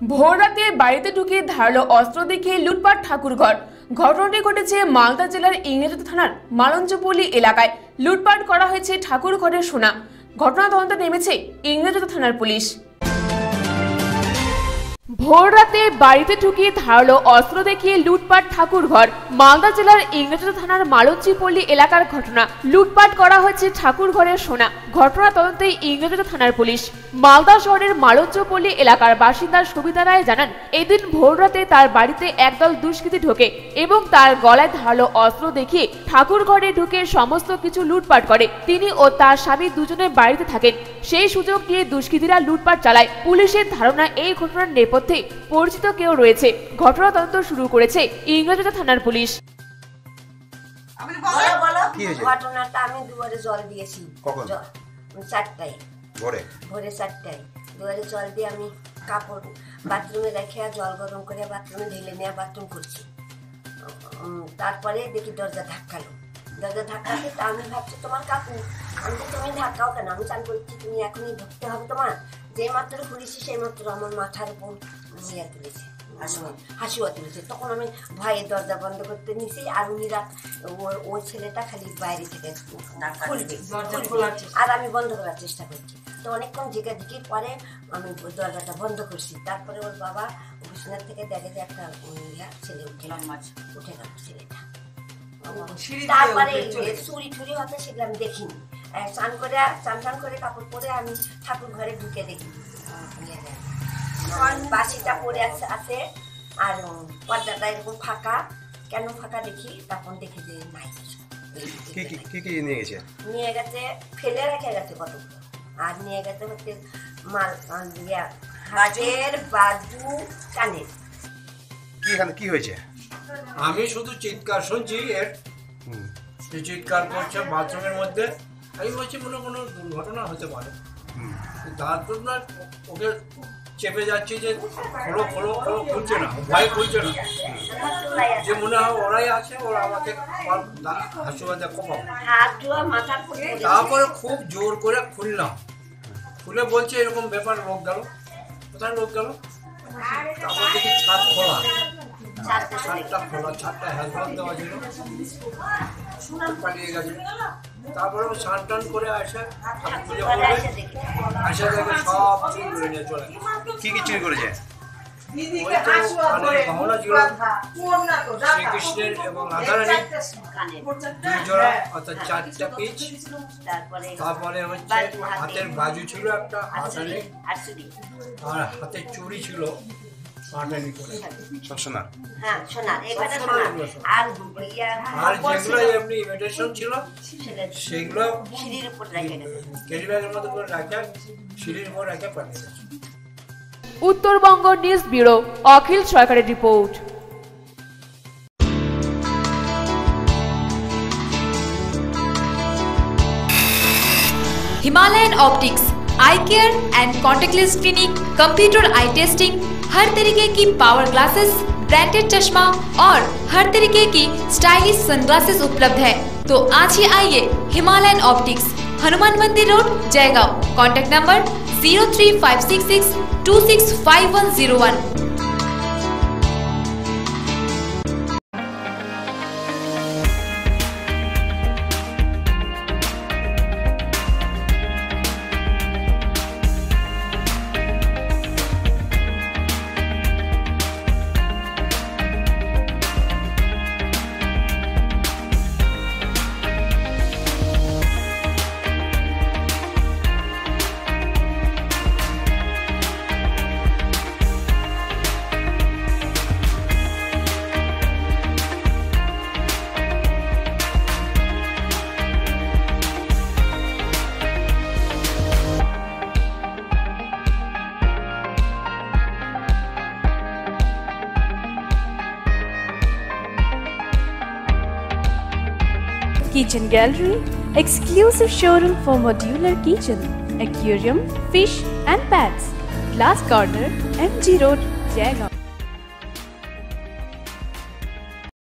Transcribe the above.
ভোর রাতে বাড়িতে ঢুকে ধারালো অস্ত্র দেখিয়ে লুটপাট ঠাকুরঘর। ঘটনাটি ঘটেছে মালদা জেলার ইংরেজবাজার থানার মালঞ্চপল্লী এলাকায়। লুটপাট করা হয়েছে ঠাকুরঘরের সোনা। ঘটনা তদন্তে নেমেছে ইংরেজবাজার থানার পুলিশ। ভোর রাতে বাড়িতে ঢুকে ধারালো অস্ত্র দেখিয়ে লুটপাট ঠাকুরঘর। মালদা জেলার ইংরেজবাজার থানার মালঞ্চপল্লী এলাকার ঘটনা। লুটপাট করা হয়েছে ঠাকুরঘরের সোনা। ঘটনা তদন্তে ইংরেজবাজার থানার পুলিশ। মালদা শহরের মালঞ্চপল্লী এলাকার বাসিন্দা সবিতা রায় জানান, এদিন ভোর রাতে তার বাড়িতে একদল দুষ্কৃতী ঢোকে এবং তার গলায় ধারালো অস্ত্র দেখিয়ে ঠাকুরঘরে ঢুকে সমস্ত কিছু লুটপাট করে। তিনি ও তার স্বামী দুজনে বাড়িতে থাকেন। সেই সুযোগ নিয়ে দুষ্কৃতীরা লুটপাট চালায়। পুলিশের ধারণা এই ঘটনার নেপথ্যে পরিচিত কেউ রয়েছে। ঘটনা তদন্ত শুরু করেছে ইংরেজবাজার থানার পুলিশ। ঘটনাটা আমি দুয়ারে জল দিয়েছি, 4টায় ভোরে 4টায় দুয়ারে জল দিয়ে আমি কাপড় বাথরুমে রেখে জল গরম করে বাথরুমে ঢেলে নিয়ে বাথরুম করছি। তারপরে দেখি দরজা ধাক্কালো। দরজা ধাক্কাতে তা আমি ভাবছি তোমার কাকু। আমি তো তুমি ধাক্কাও কেন, আমি চান করছি তুমি এখনই ঢুকতে হবে তোমার। যে মাত্র খুলেছি সেই মাত্র আমার মাথার উপর ইয়ে তুলেছে, হাসিও তুলেছে। তখন আমি ভয়ে দরজা বন্ধ করতে নিয়েছি। আর উনিরা ওই ছেলেটা খালি বাইরে থেকে খুলবে আর আমি বন্ধ করার চেষ্টা করছি। তো অনেকক্ষণ ঝিকাঝিকির পরে আমি দরজাটা বন্ধ করছি। তারপরে ওর বাবা বিছানা থেকে দেখে যে একটা ছেলে উঠে গেল ছেলেটা। তারপরে চুরি ঠুরি হতে সেগুলো আমি দেখিনি। চান করে কাপড় পরে আমি ঠাকুর ঘরে ঢুকে দেখি বাসিটা পরে আছে আর পর্দাটা এরকম ফাঁকা। কেন ফাঁকা দেখি, তখন দেখি যে নাই নিয়ে গেছে, ফেলে রেখে গেছে কতগুলো। আর নিয়ে গেছে হচ্ছে মাল হাতের বাজু কানের। কি হয়েছে? আমি শুধু চিৎকার শুনছি, এর চিৎকার করছে বাথরুমের মধ্যে। আমি বলছি মনে কোনো দুর্ঘটনা হতে পারে। তার জন্য ওকে চেপে যাচ্ছি যে খোলো খুলছে না, ভয় খুলছে না, যে মনে হয় ওরাই আছে, ওরা আমাকে হাসুয়াতে কমাবো। তারপরে খুব জোর করে খুলে বলছে এরকম ব্যাপার, লোক গেল। কোথায় লোক গেল? তারপর দেখি ছাদ খোলা, ছাদটা হেলমেট দেওয়া ছিল, পালিয়ে গেছে। তারপরে স্নান টান করে আসে দেখে সব চুরি করে নিয়ে চলে। কি চুরি করেছে? গহনা ছিল শ্রীকৃষ্ণের এবং রাধারানী 2 জোড়া, অর্থাৎ 4টা পিস। তারপরে হচ্ছে হাতের বাজু ছিল একটা, আর হাতের চুড়ি ছিল আর যেগুলো এমনি ইমিটেশন ছিল সেগুলো ক্যারি ব্যাগের মধ্যে করে রাখা, সিঁড়ির উপর রাখা পাঠিয়ে গেছে। উত্তরবঙ্গ নিউজ ব্যুরো, অখিল সরকারের report. Himalayan optics eye care and contact lens clinic, computer eye testing, हर तरीके की पावर ग्लासेस, ब्रांडेड चश्मा और हर तरीके की स्टाइलिश सनग्लासेस उपलब्ध है। तो आज ही आइए Himalayan optics, Hanuman Mandir road, Jaigaon. Contact number 03566265101। Kitchen Gallery, exclusive showroom for modular kitchen, aquarium, fish and pets. Glass Corner, MG Road, Jaigaon.